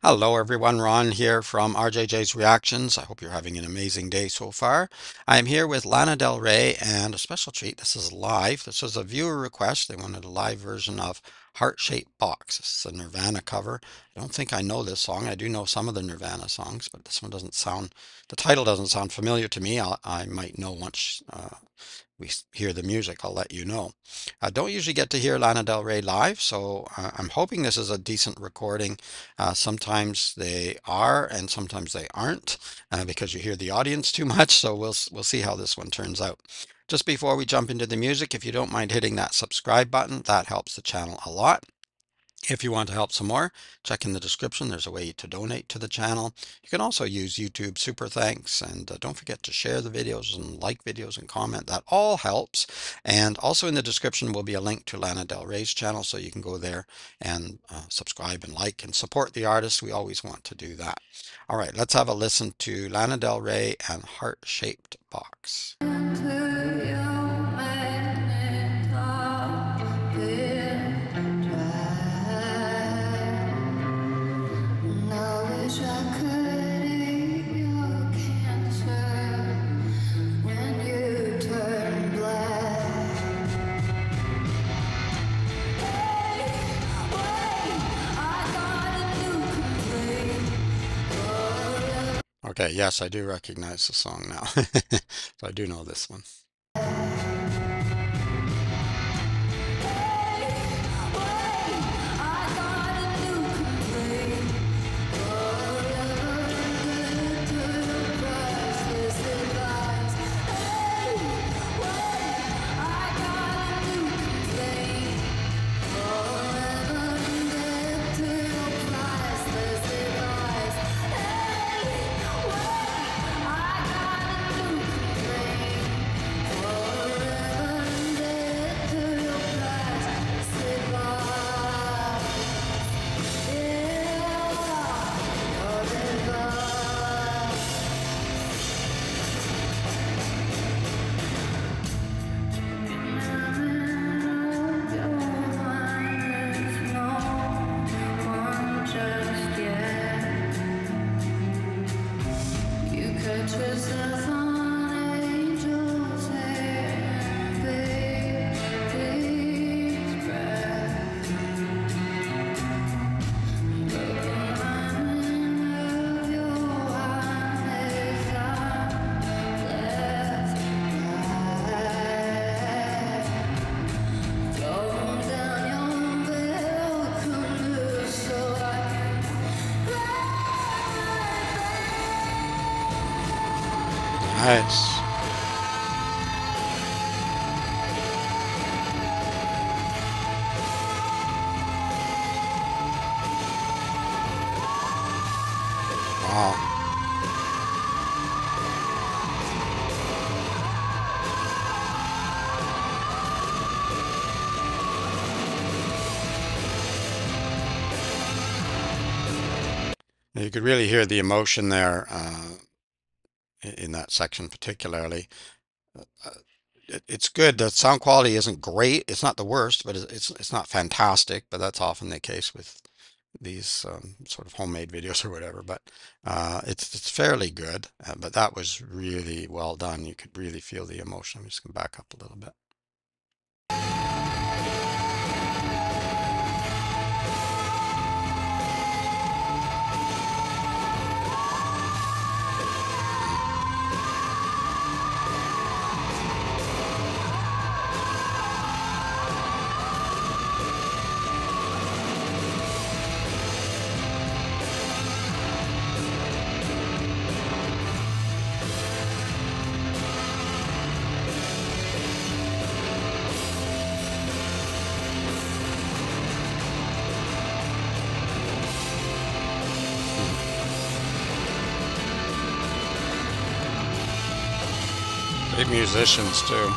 Hello everyone, Ron here from RJJ's Reactions. I hope you're having an amazing day so far. I'm here with Lana Del Rey and a special treat. This is live. This was a viewer request. They wanted a live version of Heart-Shaped Box. This is a Nirvana cover. I don't think I know this song. I do know some of the Nirvana songs, but this one doesn't sound, the title doesn't sound familiar to me. I might know once we hear the music. I'll let you know. I don't usually get to hear Lana Del Rey live, so I'm hoping this is a decent recording. Sometimes they are, and sometimes they aren't, because you hear the audience too much. So we'll see how this one turns out. Just before we jump into the music, if you don't mind hitting that subscribe button, that helps the channel a lot. If you want to help some more, check in the description. There's a way to donate to the channel. You can also use YouTube Super Thanks, and don't forget to share the videos and like videos and comment. That all helps. And also in the description will be a link to Lana Del Rey's channel, so you can go there and subscribe and like and support the artist. We always want to do that. All right, let's have a listen to Lana Del Rey and Heart-Shaped Box. Okay, yes, I do recognize the song now. So I do know this one. Nice. Wow. You could really hear the emotion there in that section particularly. Uh, it's good. The sound quality isn't great. It's not the worst, but it's not fantastic. But that's often the case with these sort of homemade videos or whatever. But it's fairly good. But that was really well done. You could really feel the emotion. I'm just gonna back up a little bit. Big musicians too.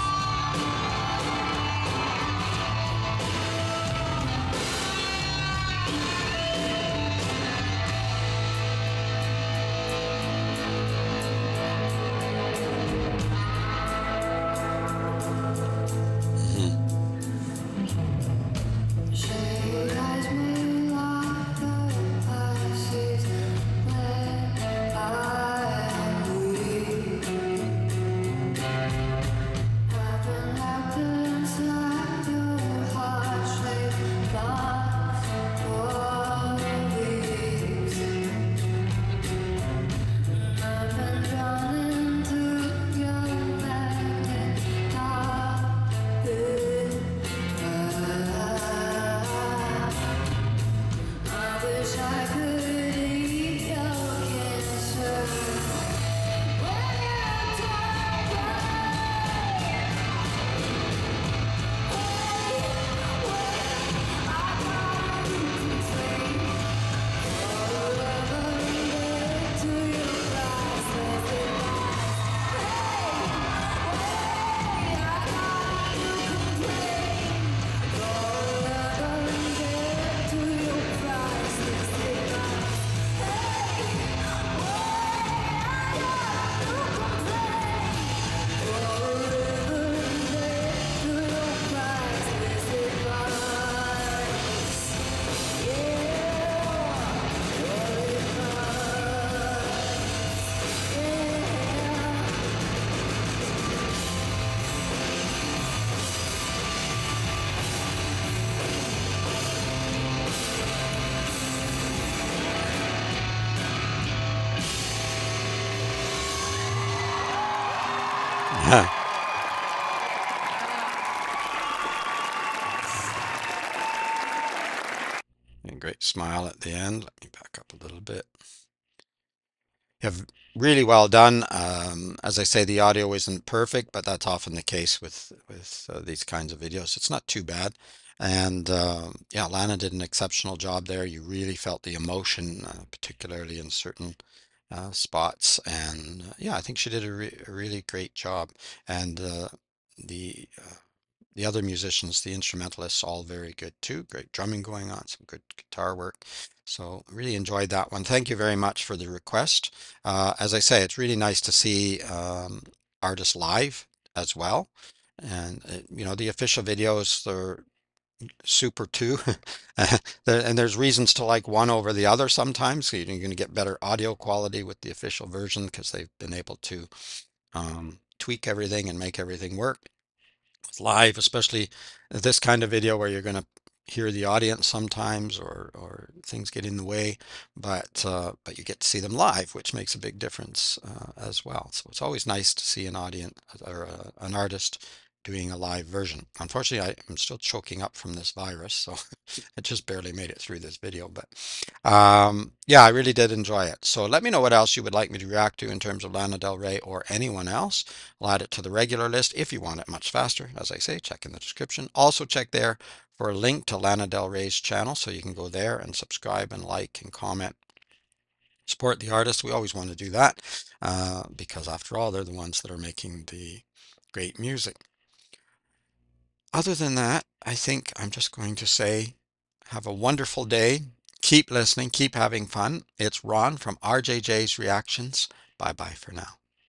smile at the end. Let me back up a little bit. Have really well done. As I say, the audio isn't perfect, but that's often the case with these kinds of videos. It's not too bad. And yeah, Lana did an exceptional job there. You really felt the emotion, particularly in certain spots. And yeah, I think she did a really great job. And the the other musicians, the instrumentalists, all very good too. Great drumming going on, some good guitar work. So really enjoyed that one. Thank you very much for the request. As I say, it's really nice to see artists live as well. And you know, the official videos, they're super too. And there's reasons to like one over the other sometimes. So you're going to get better audio quality with the official version because they've been able to tweak everything and make everything work live, especially this kind of video where you're going to hear the audience sometimes or things get in the way, but you get to see them live, which makes a big difference as well. So it's always nice to see an audience or an artist doing a live version. Unfortunately, I'm still choking up from this virus, so I just barely made it through this video, but yeah, I really did enjoy it. So let me know what else you would like me to react to in terms of Lana Del Rey or anyone else. I'll add it to the regular list if you want it much faster. As I say, check in the description. Also check there for a link to Lana Del Rey's channel so you can go there and subscribe and like and comment. Support the artist. We always want to do that because after all, they're the ones that are making the great music. Other than that, I think I'm just going to say have a wonderful day. Keep listening, keep having fun. It's Ron from RJJ's Reactions. Bye bye for now.